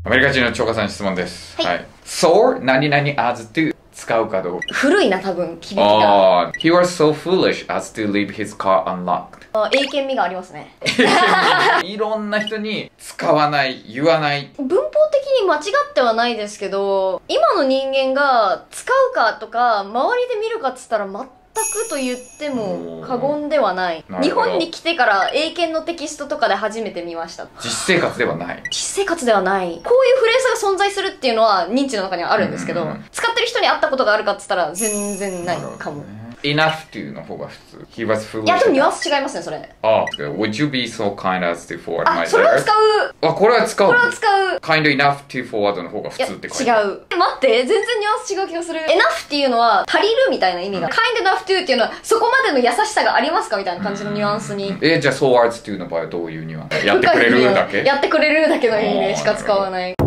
アメリカ人の超過さんに質問です。 はい。 So, 何々 as to 使うかどうか。 古いな、多分、響きが。 He was so foolish as to leave his car unlocked. 英検味がありますね。 いろんな人に使わない、言わない。 文法的に間違ってはないですけど、今の人間が使うかとか、周りで見るかっつったら全くと言っても過言ではない。日本に来てから英検のテキストとかで初めて見ました。 実生活ではない。 実生活ではない。こういうフレーズが存在するっていうのは認知の中にはあるんですけど、使ってる人に会ったことがあるかっつったら全然ないかも。 enough っていうの方が普通。He was foolish. いや、でもニュアンス違いますね、それ。 Would you be so kind as to forward my letter? それは使う。 これは使う。 これは使う。 kind enough to forward の方が普通って書いてある。 違う。待って、全然ニュアンス違う気がする。enough っていうのは、足りるみたいな意味が。kind enough to っていうのは、そこまでの優しさがありますかみたいな感じのニュアンスに。 じゃあ so words to の場合はどういうニュアンス？やってくれるだけ？ やってくれるだけの意味でしか使わない。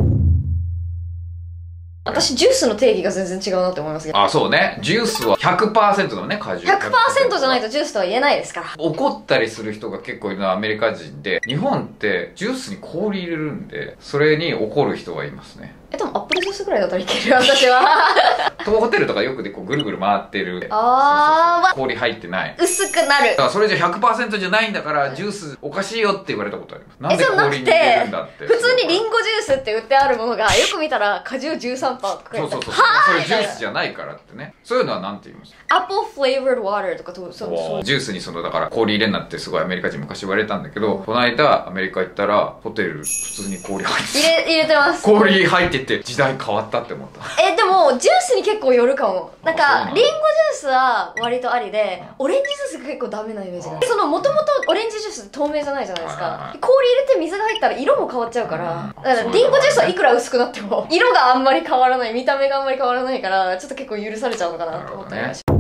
私、ジュースの定義が全然違うなって思いますけど。 そうね。ジュースは 100% のね、果汁。 100% じゃないとジュースとは言えないですから。 怒ったりする人が結構いるのはアメリカ人で、日本ってジュースに氷入れるんで、それに怒る人がいますね。 でもアップルジュースぐらいだったらいける、私は。 ホテルとかよくでこうぐるぐる回ってる。氷入ってない。 薄くなる。 だからそれじゃ 100% じゃないんだから、ジュースおかしいよって言われたことあります。なんで氷に入れるんだって。 普通にリンゴジュースって売ってあるものが、よく見たら果汁 13% とか書いてある。 そう。それジュースじゃないからってね。そういうのはなんて言います？ Apple flavored water とかそう。 ジュースにだから氷入れんなってすごいアメリカ人昔言われたんだけど、この間アメリカ行ったら、ホテル普通に氷入って入れてます。 氷入ってて時代変わったって思った。 でも、ジュースに結構よるかも。なんか、リンゴジュースは割とありで、オレンジジュースが結構ダメなイメージが。もともとオレンジジュースって透明じゃないじゃないですか。氷入れて水が入ったら色も変わっちゃうから、だからリンゴジュースはいくら薄くなっても、色があんまり変わらない、見た目があんまり変わらないから、ちょっと結構許されちゃうのかなと思ってました。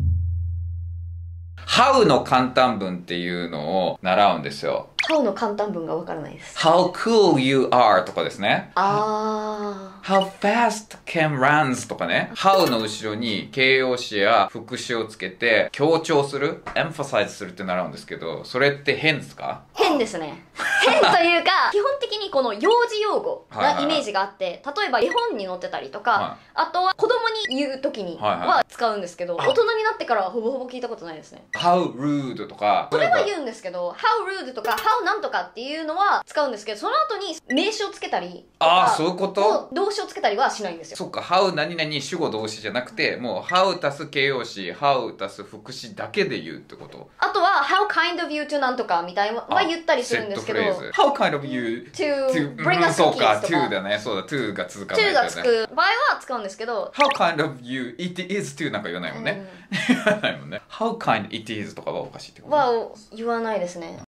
How の簡単文っていうのを習うんですよ。 How の簡単文がわからないです。 How cool you are とかですね。 How fast can runs とかね。How の後ろに形容詞や副詞をつけて強調する emphasize するって習うんですけど、それって変ですか？ 変ですね。変というか、基本的にこの幼児用語なイメージがあって、例えば絵本に載ってたりとか、あとは子供に言う時には使うんですけど、大人になってからはほぼほぼ聞いたことないですね。 How rude とか。 それは言うんですけど、How rude とか How なんとかっていうのは使うんですけど、その後に名詞をつけたりとか、 そういうこと？ 動詞をつけたりはしないんですよ。 そっか、How 何々主語動詞じゃなくて、もう How 足す形容詞、How 足す副詞だけで言うってこと？ あとは How kind of you to なんとかみたいなは言ったりするんですけど、 How kind of you to bring us そうか、 cookies とか。 to だね。そうだ、to が続かない。 to がつく場合は使うんですけど、 How kind of you it is to なんか言わないもんね。言わないもんね。How kind it is とかはおかしいってこと？ は言わないですね。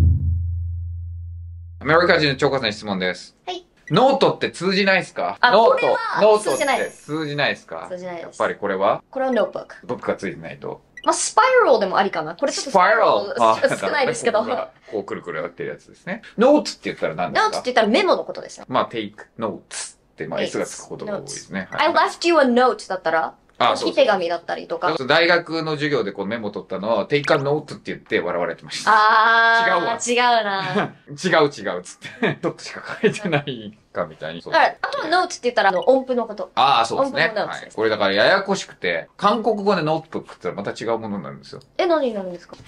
アメリカ人の超過さんに質問です。 はい。 ノートって通じないですか？ これは通じないです。 通じないですか？ 通じないです。 やっぱりこれはノートブック。 ブックがついてないと。 スパイラルでもありかな。これちょっとスパイラル少ないですけど。 こうくるくるやってるやつですね。ノーツって言ったら何ですか？ ノーツって言ったらメモのことですね。 take notes って、S がつくことが多いですね。 I left you a note だったら、置き手紙だったりとか。 大学の授業でこうメモ取ったのを take a note って言って笑われてました。違うわ。 違うな。 違うつって。ちょっとしか書いてないかみたいに。 あとは notes って言ったら音符のこと。 そうですね。これだからややこしくて、韓国語でノートブックって言ったらまた違うものになるんですよ。 何になるんですか？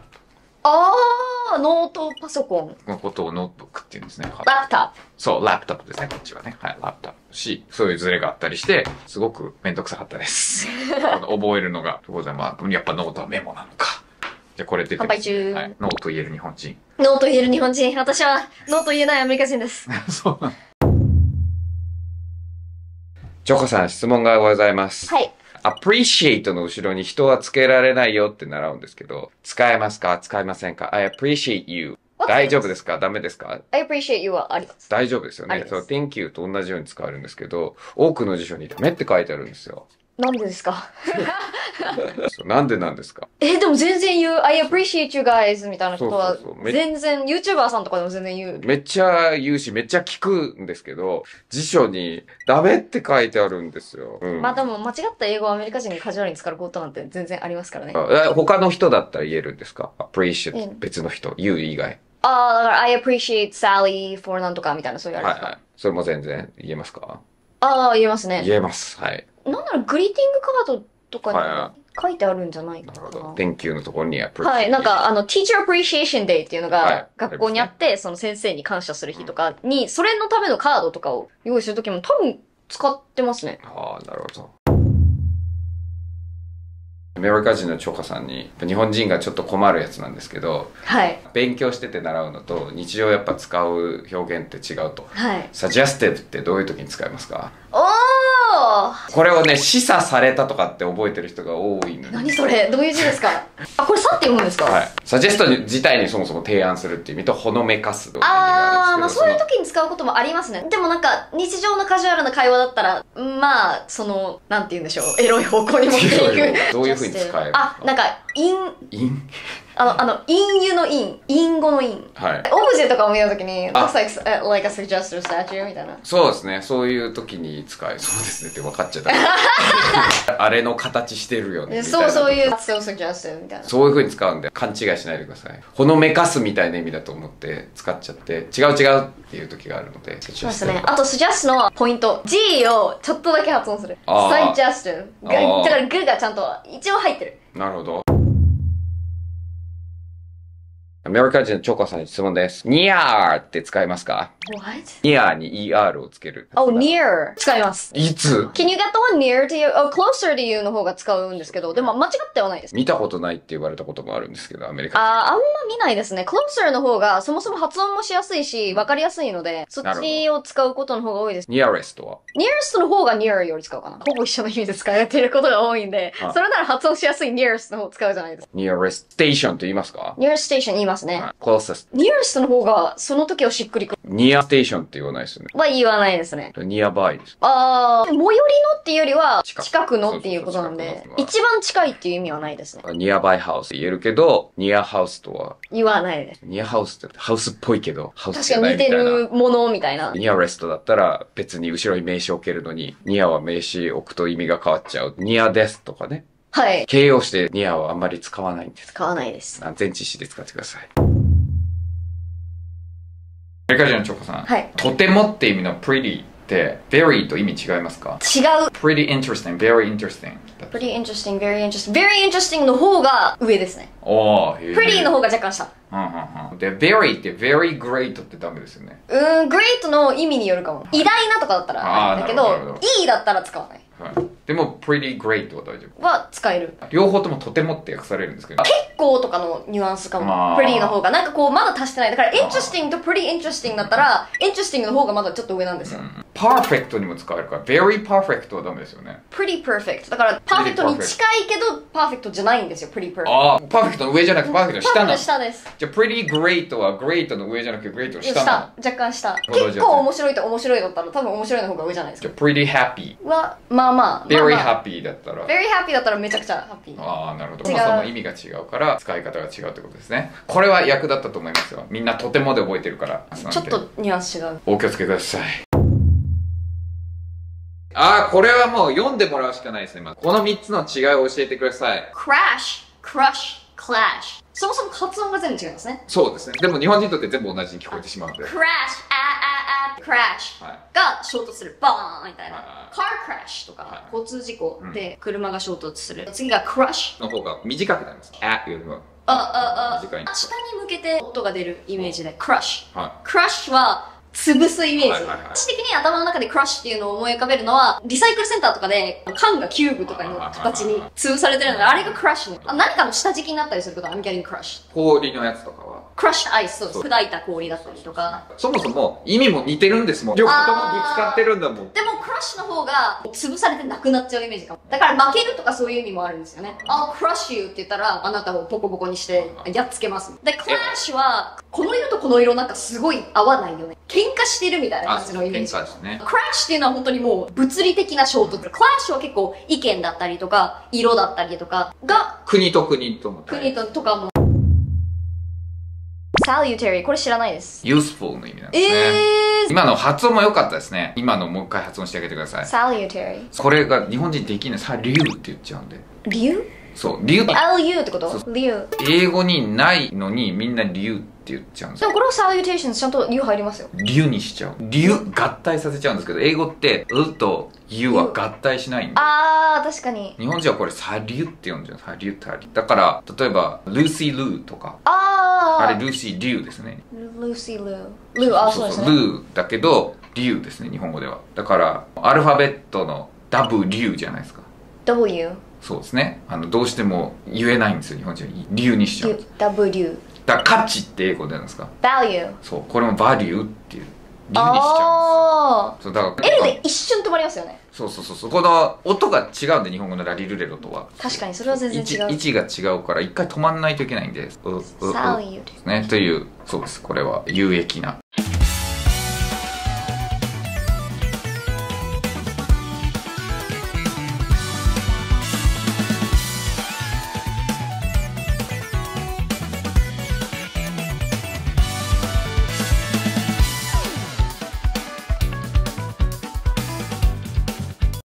ノートパソコン。 のことをノートブックって言うんですね。 ラップトップ。 そう、ラップトップですね、こっちはね。ラップトップそういうズレがあったりして、すごくめんどくさかったです。覚えるのが。やっぱノートはメモなのか。じゃあこれ出てます。 乾杯中。 ノート言える日本人。 ノート言える日本人。私はノート言えないアメリカ人です。 そうなの。ジョコさん、質問がございます。 はい。 appreciate の後ろに人はつけられないよって習うんですけど、使えますか？使えませんか？ I appreciate you。大丈夫ですか？ダメですか？ I appreciate you はあります。 大丈夫ですよね。そう、thank you と同じように使えるんですけど、多くの辞書にダメって書いてあるんですよ。 なんでですか？ なんでなんですか？ でも全然言う、I appreciate you guys みたいなことは、全然、YouTuber さんとかでも全然言う。 めっちゃ言うし、めっちゃ聞くんですけど、辞書にダメって書いてあるんですよ。 でも間違った英語をアメリカ人にカジュアルに使うことなんて全然ありますからね。 他の人だったら言えるんですか？ appreciate 別の人、you 以外。 ああ、だから I appreciate Sally for なんとかみたいなそういうあれですか。 はいはい。それも全然言えますか？ ああ、言えますね。 言えます。はい。 なんならグリーティングカードとかはに書いてあるんじゃないかな。 なるほど。Thank you のところに appreciate。 はい、なんかTeacher Appreciation Day っていうのはいが学校にあって、その先生に感謝する日とかに、それのためのカードとかを用意するときも多分使ってますね。 ああ、なるほど。アメリカ人のチョカさんに、日本人がちょっと困るやつなんですけど、 はい。 勉強してて習うのと日常やっぱ使う表現って違うと。 はい。 suggested ってどういう時に使いますか？ おー！ これをね、示唆されたとかって覚えてる人が多いので。 何それ？どういう字ですか？あ、これさって読むんですか？ はい。サジェスト自体にそもそも提案するっていう意味と、ほのめかすという意味があー、まああるんですけど。 そういう時に使うこともありますね。でもなんか、日常のカジュアルな会話だったら、まあ、なんて言うんでしょう、エロい方向に持っていく。 どういう風に使えるんですか？ あ、なんか、 陰隠語の隠語の陰。 はい。 オブジェとかを見たときに、 あ looks like a suggested statue みたいな。 そうですね。そういう時に使え、そうですねって分かっちゃった。あれの形してるよね。みたいなそういう、so suggested みたいな。 そういう風に使うんで、勘違いしないでください。ほのめかすみたいな意味だと思って使っちゃって、違うっていう時があるので。 そうですね。あと、suggest のポイント。G をちょっとだけ発音する。suggested。だからグがちゃんと一応入ってる。 なるほど。アメリカ人のチョコさんに質問です。ニアーって使いますか？ What? ニアーに ER をつける。 Oh, near. 使います。 いつ？ Can you get the one near っていう、closer っていうの方が使うんですけど、でも間違ってはないです。 見たことないって言われたこともあるんですけど、アメリカ人。 あんま見ないですね。closer の方がそもそも発音もしやすいし、わかりやすいので、そっちを使うことの方が多いです。 ニアレストは nearest の方が near より使うかな。ほぼ一緒の意味で使われていることが多いんで、それなら発音しやすい nearest の方を使うじゃないですか。 ニアレステーションって言いますか？ nearest station 言いますね。 closest。 nearest の方がその時をしっくりくる。 ニアステーションって言わないですよね。 は言わないですね。 ニアバイです。 最寄りのっていうよりは、 近く近くのっていうことなんでそうそうそう、 一番近いっていう意味はないですね。 ニアバイハウス言えるけど、ニアハウスとは、 言わないです。 ニアハウスってハウスっぽいけど、ハウス確じゃないみたいな。 かに似てるものみたいな。 ニアレストだったら別に後ろに名詞置けるのに、ニアは名詞置くと意味が変わっちゃう。ニアですとかね。 はい。 形容詞でニアはあんまり使わないんです。 使わないです。 前置詞で使ってください。アメリカ人のチョコさん。 はい。 とてもって意味の pretty って very と意味違いますか？ 違う。 pretty interesting, very interesting。 pretty interesting, very interesting. very interesting の方が上ですね。 おー、へー。 pretty の方が若干下。 で、very って very great ってダメですよね。 great の意味によるかも。偉大なとかだったらだけど、いいだったら使わない。 はい。でも pretty great は大丈夫。 は使える。 両方ともとてもって訳されるんですけど。 結構とかのニュアンスかも。pretty の方が。なんかこう、まだ足してない。だから、interesting と pretty interesting だったら、interesting の方がまだちょっと上なんですよ。 perfect にも使えるから、very perfect はダメですよね。 pretty perfect。だから、パーフェクトに近いけど、パーフェクトじゃないんですよ、pretty perfect。 ああ、パーフェクトの上じゃなくてパーフェクトの下なの。 下です。 じゃあ、pretty great は great の上じゃなくて great の下なの。 若干下。結構面白いと面白いだったら、多分面白いの方が上じゃないですか。 じゃあ、pretty happy。 は、まあまあ。 very happy だったら。 very happy だったらめちゃくちゃハッピー。 ああ、なるほど。そもそも意味が違うから、使い方が違うってことですね。これは役立ったと思いますよ。みんなとてもで覚えてるから。 ちょっとニュアンス違う。 お気をつけください。ああ、これはもう読んでもらうしかないですね。この3つの違いを教えてください。 crash, crush, clash。そもそも発音が全部違いますね。 そうですね。でも日本人にとって全部同じに聞こえてしまうので。 crash, crash が衝突する。バーンみたいな。car crash とか、交通事故で車が衝突する。次が crush の方が短くなります。あよりも。短い。 下に向けて音が出るイメージで crush。 はい。 crush は潰すイメージ。私的に頭の中でクラッシュっていうのを思い浮かべるのは、リサイクルセンターとかで缶がキューブとかの形に潰されてるので、あれがクラッシュね。何かの下敷きになったりすることは I'm getting crushed。 氷のやつとかはクラッシュアイス、そうです。砕いた氷だったりとか。 そもそも意味も似てるんですもん。両方ともぶつかってるんだもん。 でもクラッシュの方が潰されてなくなっちゃうイメージかも。だから負けるとかそういう意味もあるんですよね。I'll crush you って言ったら、あなたをボコボコにしてやっつけます。で、クラッシュは、この色とこの色なんかすごい合わないよね。喧嘩してるみたいな感じのイメージ。 喧嘩ですね。 クラッシュっていうのは本当にもう物理的な衝突。クラッシュは結構意見だったりとか、色だったりとかが、 国と国とも。 国とかも。salutary、これ知らないです。 useful の意味なんですね。今の発音も良かったですね。今のもう一回発音してあげてください。 salutary。 これが日本人できない。さ、竜って言っちゃうんで。 竜そう、竜。 LU ってこと竜。 英語にないのにみんな竜って言っちゃうんですよ。 でもこれは salutations ちゃんと U 入りますよ。 竜にしちゃう。竜、合体させちゃうんですけど、英語って、うと U は合体しないんで。 あー、確かに。 日本人はこれサリュって呼んじゃう。サリュタリ。だから、例えば、ルーシー・ルーとか。あれ、ルーシー・リュウですね。 ルーシー・ルー。ルー、あ、そうですね。 ルーだけど、リュウですね、日本語では。だから、アルファベットの W じゃないですか。 W。 そうですね。どうしても言えないんですよ、日本人は。リュウにしちゃう。 W。 だから、価値って英語でなんですか？ value。 そう、これもバリューっていう。リュウにしちゃうんですよ。そう、だから。 L で一瞬止まりますよね。 そうそうそう。この音が違うんで、日本語のラリルレロとは。 確かに、それは全然違う。 位置が違うから、一回止まんないといけないんで。 サウユですね。という、そうです。これは有益な